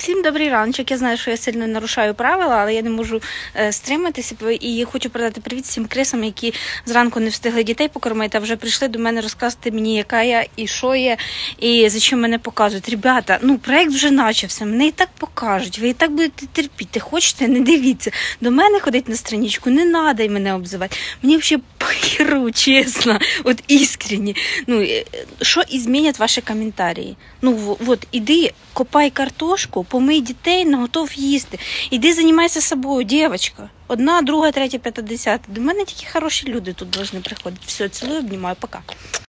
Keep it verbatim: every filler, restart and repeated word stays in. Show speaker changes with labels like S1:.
S1: Всім добрий раночок. Я знаю, що я сильно нарушаю правила, але я не можу е, стриматися. І хочу передати привіт всім крисам, які зранку не встигли дітей покормити, а вже прийшли до мене розказати мені, яка я і що я, і за що мене показують. Ребята, ну проект вже начався, мене і так покажуть, ви і так будете терпіти. Хочете, не дивіться. До мене ходить на страничку, не треба мене обзивати. Мені взагалі похеру, чесно, от іскренні. Ну, що і змінять ваші коментарі? Ну, от, іди, копай картошку, помий дітей, наготов їсти. Іди займайся собою, дівчинка. Одна, друга, третя, п'ята, десята. До мене тільки хороші люди тут повинні приходити. Все, цілую, обнімаю, пока.